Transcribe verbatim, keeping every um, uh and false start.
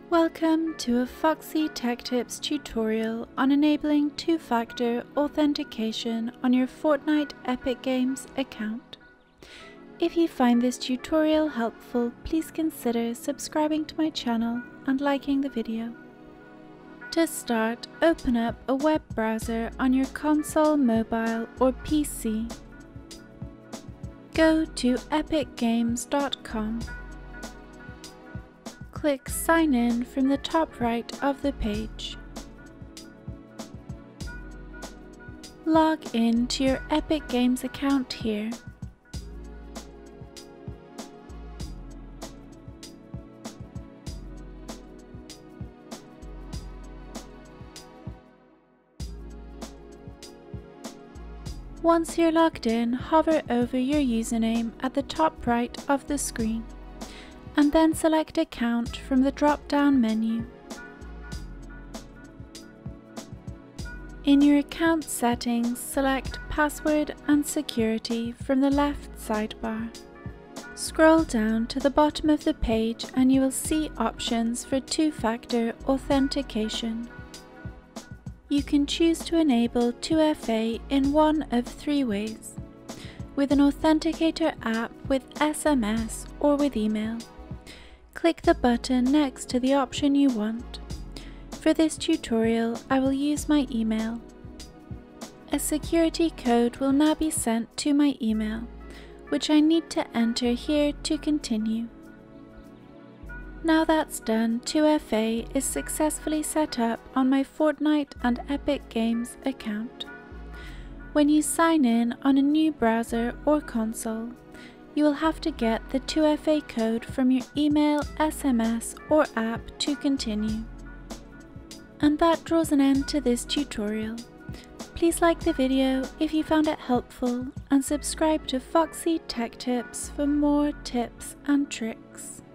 Welcome to a Foxy Tech Tips tutorial on enabling two-factor authentication on your Fortnite Epic Games account. If you find this tutorial helpful, please consider subscribing to my channel and liking the video. To start, open up a web browser on your console, mobile or P C. Go to epic games dot com. Click Sign In from the top right of the page. Log in to your Epic Games account here. Once you're logged in, hover over your username at the top right of the screen, and then select Account from the drop-down menu. In your account settings, select Password and Security from the left sidebar. Scroll down to the bottom of the page and you will see options for two-factor authentication. You can choose to enable two F A in one of three ways: with an authenticator app, with S M S, or with email. Click the button next to the option you want. For this tutorial, I will use my email. A security code will now be sent to my email, which I need to enter here to continue. Now that's done, two F A is successfully set up on my Fortnite and Epic Games account. When you sign in on a new browser or console, you will have to get the two F A code from your email, S M S or app to continue. And that draws an end to this tutorial. Please like the video if you found it helpful and subscribe to Foxy Tech Tips for more tips and tricks.